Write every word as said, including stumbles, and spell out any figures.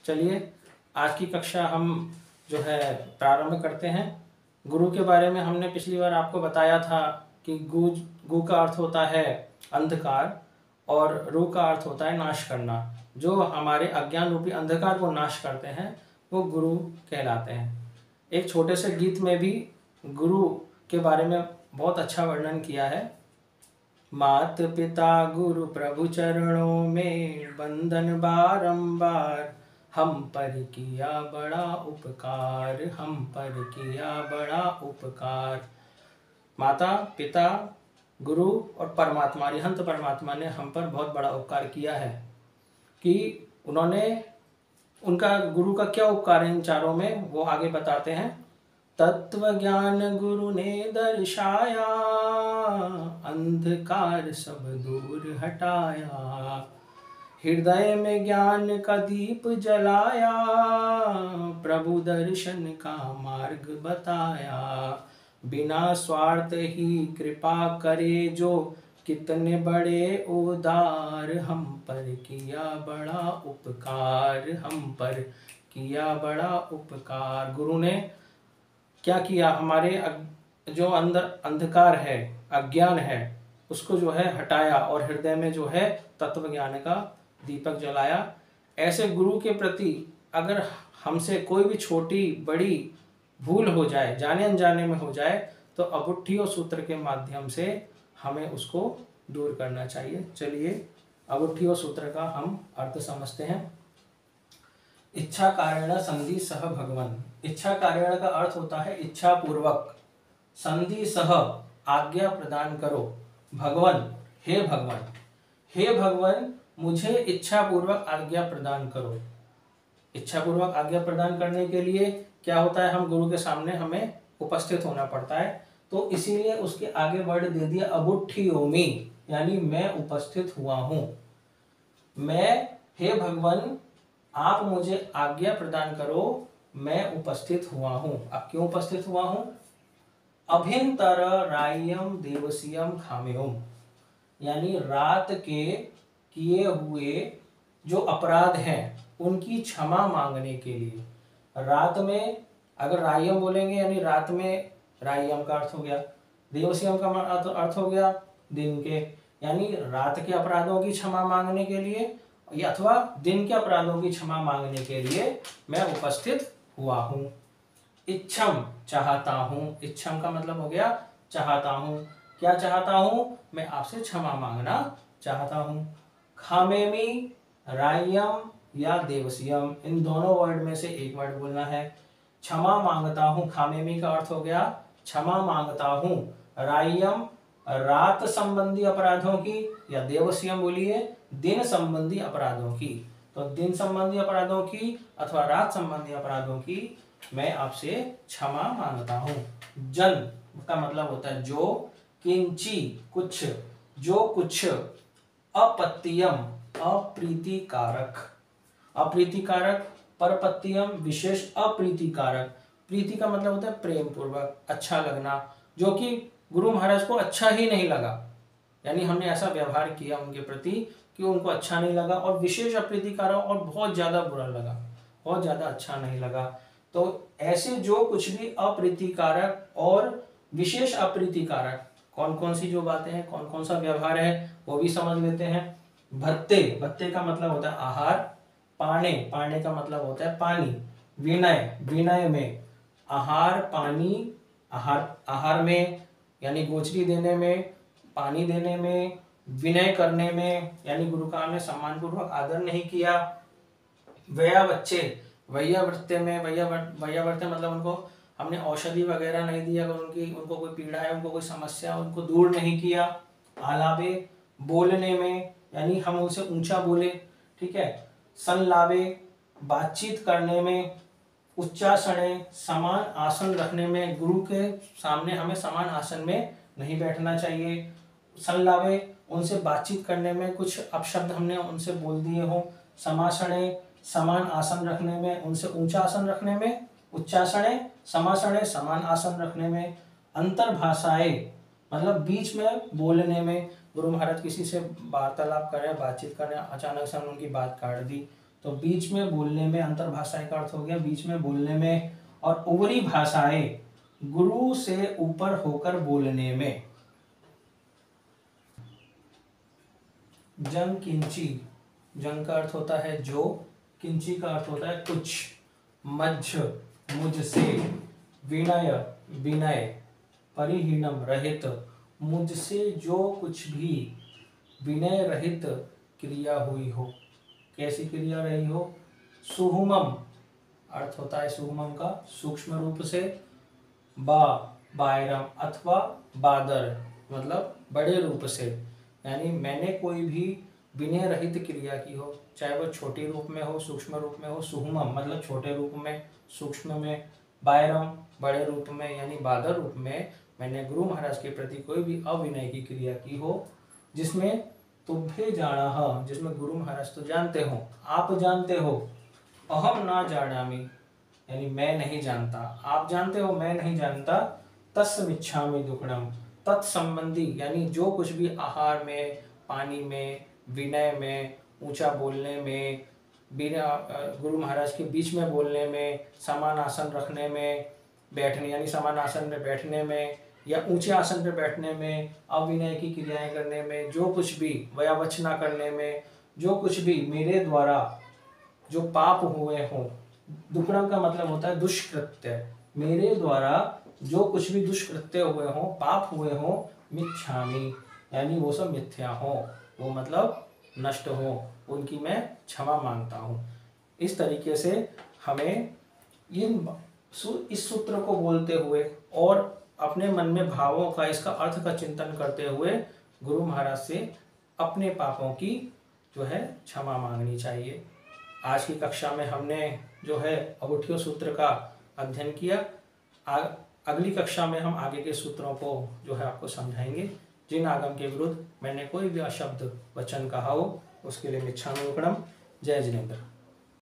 चलिए आज की कक्षा हम जो है प्रारंभ करते हैं। गुरु के बारे में हमने पिछली बार आपको बताया था कि गु गु का अर्थ होता है अंधकार और रु का अर्थ होता है नाश करना। जो हमारे अज्ञान रूपी अंधकार को नाश करते हैं वो गुरु कहलाते हैं। एक छोटे से गीत में भी गुरु के बारे में बहुत अच्छा वर्णन किया है। मात पिता गुरु प्रभु चरणों में बंधन बारंबार, हम पर किया बड़ा उपकार, हम पर किया बड़ा उपकार। माता पिता गुरु और परमात्मा अरिहंत परमात्मा ने हम पर बहुत बड़ा उपकार किया है कि उन्होंने उनका गुरु का क्या उपकार है इन चारों में वो आगे बताते हैं। तत्व ज्ञान गुरु ने दर्शाया, अंधकार सब दूर हटाया, हृदय में ज्ञान का दीप जलाया, प्रभु दर्शन का मार्ग बताया, बिना स्वार्थ ही कृपा करे जो, कितने बड़े उदार, हम पर किया बड़ा उपकार, हम पर किया बड़ा उपकार। गुरु ने क्या किया, हमारे जो अंदर अंधकार है, अज्ञान है, उसको जो है हटाया और हृदय में जो है तत्व ज्ञान का दीपक जलाया। ऐसे गुरु के प्रति अगर हमसे कोई भी छोटी बड़ी भूल हो जाए, जाने अनजाने में हो जाए, तो अबुट्ठी और सूत्र के माध्यम से हमें उसको दूर करना चाहिए। चलिए अबुट्ठी और सूत्र का हम अर्थ समझते हैं। इच्छा कारण संधि सह भगवन। इच्छा कारण का अर्थ होता है इच्छा पूर्वक, संधि सह आज्ञा प्रदान करो, भगवन हे भगवान, हे भगवान मुझे इच्छा पूर्वक आज्ञा प्रदान करो। इच्छा पूर्वक आज्ञा प्रदान करने के लिए क्या होता है, हम गुरु के सामने हमें उपस्थित होना पड़ता है। तो इसीलिए उसके आगे वर्ड दे दिया अबुट्ठी ओमी, यानी मैं उपस्थित हुआ हूं। मैं हे भगवान आप मुझे आज्ञा प्रदान करो, मैं उपस्थित हुआ हूं। अब क्यों उपस्थित हुआ हूं? अभिंतर रायम देवसियम खाम्योम, यानी रात के किए हुए जो अपराध हैं उनकी क्षमा मांगने के लिए। रात में अगर रायम बोलेंगे यानी रात में, रायम का अर्थ हो गया, देवसियम का अर्थ हो गया दिन के, यानी रात के अपराधों की क्षमा मांगने के लिए या अथवा दिन के अपराधों की क्षमा मांगने के लिए मैं उपस्थित हुआ हूं। इच्छम चाहता हूं, इच्छम का मतलब हो गया चाहता हूं। क्या चाहता हूं? मैं आपसे क्षमा मांगना चाहता हूं। खामेमी रायम या देवसियम, इन दोनों वर्ड में से एक वर्ड बोलना है। क्षमा मांगता हूं, खामेमी का अर्थ हो गया क्षमा मांगता हूं। रायम रात संबंधी अपराधों की, या देवसियम बोलिए दिन संबंधी अपराधों की। तो दिन संबंधी अपराधों की अथवा रात संबंधी अपराधों की मैं आपसे क्षमा मांगता हूं। जन का मतलब होता है जो, किंची कुछ, जो कुछ, अपत्यम अप्रीतिकारक, अप्रीतिकारक, परपत्यम विशेष अप्रीतिकारक। प्रीति का मतलब होता है प्रेम पूर्वक, अच्छा लगना, जो कि गुरु महाराज को अच्छा ही नहीं लगा, यानी हमने ऐसा व्यवहार किया उनके प्रति कि उनको अच्छा नहीं लगा, और विशेष अप्रीतिकारक और बहुत ज्यादा बुरा लगा, बहुत ज्यादा अच्छा नहीं लगा। तो ऐसे जो कुछ भी अप्रीतिकारक और विशेष अप्रीतिकारक, कौन कौन सी जो बातें हैं, कौन कौन सा व्यवहार है वो भी समझ लेते हैं। भत्ते, भत्ते का मतलब होता है आहार। पाने, पाने का मतलब होता है पानी। विनय, विनय में आहार पानी, आहार आहार में यानी गोचरी देने में, पानी देने में, विनय करने में यानी गुरु का हमने सम्मान पूर्वक आदर नहीं किया। वैयावच्चे, वैयावर्त्य में, वैयावर्त्य मतलब उनको हमने औषधि वगैरह नहीं दिया, अगर उनकी उनको कोई पीड़ा है, उनको कोई समस्या है, उनको दूर नहीं किया। आलाबे, बोलने में यानी हम उनसे ऊंचा बोले, ठीक है। संलाबे, बातचीत करने में। उच्चासने, समान आसन रखने में, गुरु के सामने हमें समान आसन में नहीं बैठना चाहिए। संलाबे, उनसे बातचीत करने में कुछ अपशब्द हमने उनसे बोल दिए हो। समासने, समान आसन रखने में, उनसे ऊंचा आसन रखने में। उच्चासने, समासने, समान आसन रखने में। अंतर्भाषाएं मतलब बीच में बोलने में, गुरु महाराज किसी से वार्तालाप कर रहे हैं, बातचीत कर रहे हैं, अचानक से हमने उनकी बात काट दी तो बीच में बोलने में, अंतर भाषाएं का अर्थ हो गया बीच में बोलने में, और ऊपरी भाषाएं गुरु से ऊपर होकर बोलने में। जंग किंची, जंग का अर्थ होता है जो, किंची का अर्थ होता है कुछ, मध्य मुझसे, विनय विनय, परिहीनम रहित, मुझसे जो कुछ भी विनय रहित क्रिया हुई हो। कैसी क्रिया रही हो? सुहुमम, अर्थ होता है सुहुमम का सूक्ष्म रूप से, बा बायरम अथवा बादर, मतलब बड़े रूप से, यानी मैंने कोई भी विनय रहित क्रिया की हो, चाहे वह छोटी रूप में हो, सूक्ष्म रूप में हो। सुहुमम मतलब छोटे रूप में, सूक्ष्म में, बायरम बड़े रूप में यानी बादर रूप में मैंने गुरु महाराज के प्रति कोई भी अविनय की क्रिया की हो, जिसमें तुभ्ये जाना, जिसमें गुरु महाराज तो जानते हो, आप जानते हो, अहम ना जानामि यानी मैं नहीं जानता, आप जानते हो मैं नहीं जानता, तस्मिच्छामि दुक्कडम तत्संबंधी यानी जो कुछ भी आहार में, पानी में, विनय में, ऊंचा बोलने में, बिना गुरु महाराज के बीच में बोलने में, समान आसन रखने में, बैठने यानी समान आसन में बैठने में या ऊंचे आसन पर बैठने में, अविनय की क्रियाएं करने में, जो कुछ भी वयावचना करने में, जो कुछ भी मेरे द्वारा जो पाप हुए हों, दुक्कडम का मतलब होता है दुष्कृत्य, मेरे द्वारा जो कुछ भी दुष्कृत्य हुए हों, पाप हुए हों, मिच्छामि यानी वो सब मिथ्या हो, वो मतलब नष्ट हो, उनकी मैं क्षमा मांगता हूँ। इस तरीके से हमें इन इस सूत्र को बोलते हुए और अपने मन में भावों का, इसका अर्थ का चिंतन करते हुए गुरु महाराज से अपने पापों की जो है क्षमा मांगनी चाहिए। आज की कक्षा में हमने जो है अगुठियो सूत्र का अध्ययन किया। आ, अगली कक्षा में हम आगे के सूत्रों को जो है आपको समझाएंगे। जिन आगम के विरुद्ध मैंने कोई भी अशब्द वचन कहा हो उसके लिए मिच्छामि दुक्कडम। जय जिनेंद्र।